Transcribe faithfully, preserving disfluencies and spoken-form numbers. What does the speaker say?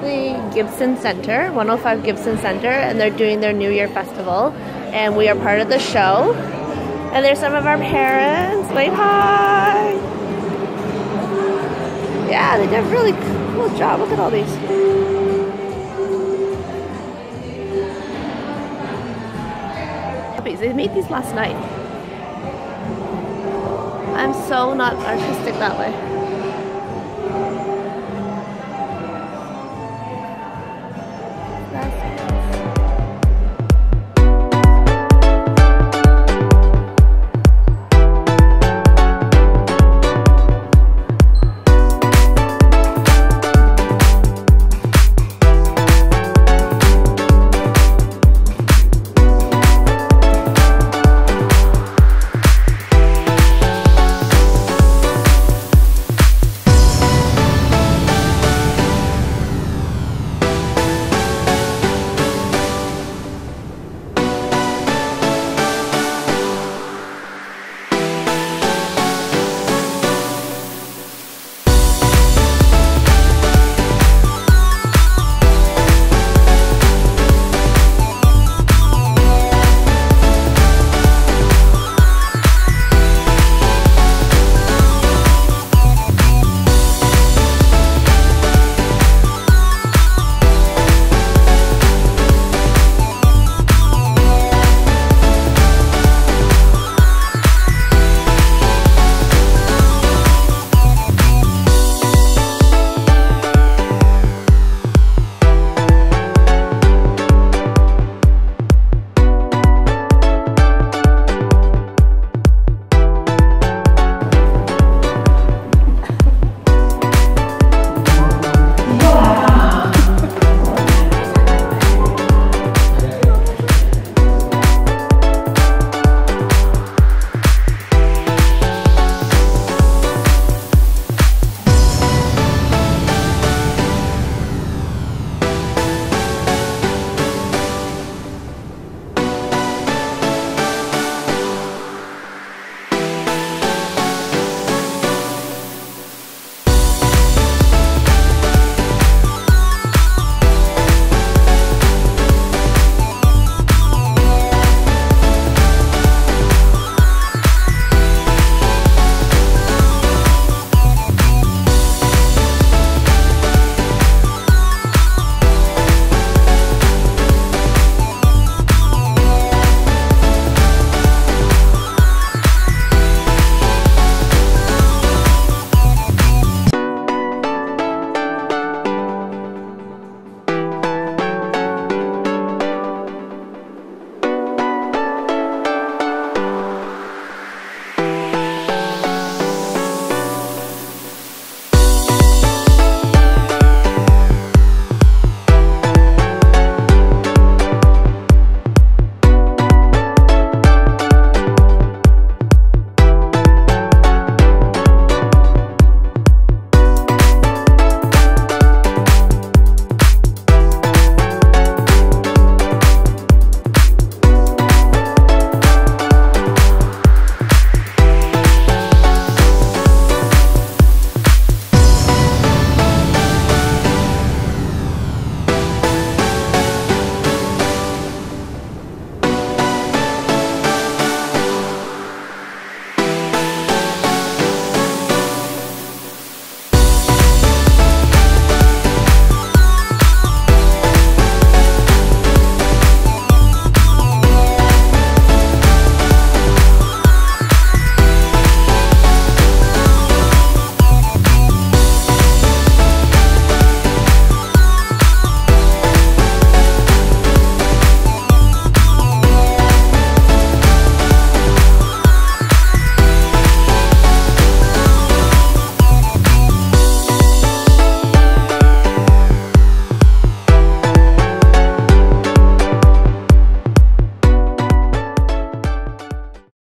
the Gibson Centre, one oh five Gibson Centre, and they're doing their New Year festival, and we are part of the show. And there's some of our parents. Wave hi! Yeah, they did a really cool job. Look at all these. They made these last night. I'm so not artistic that way.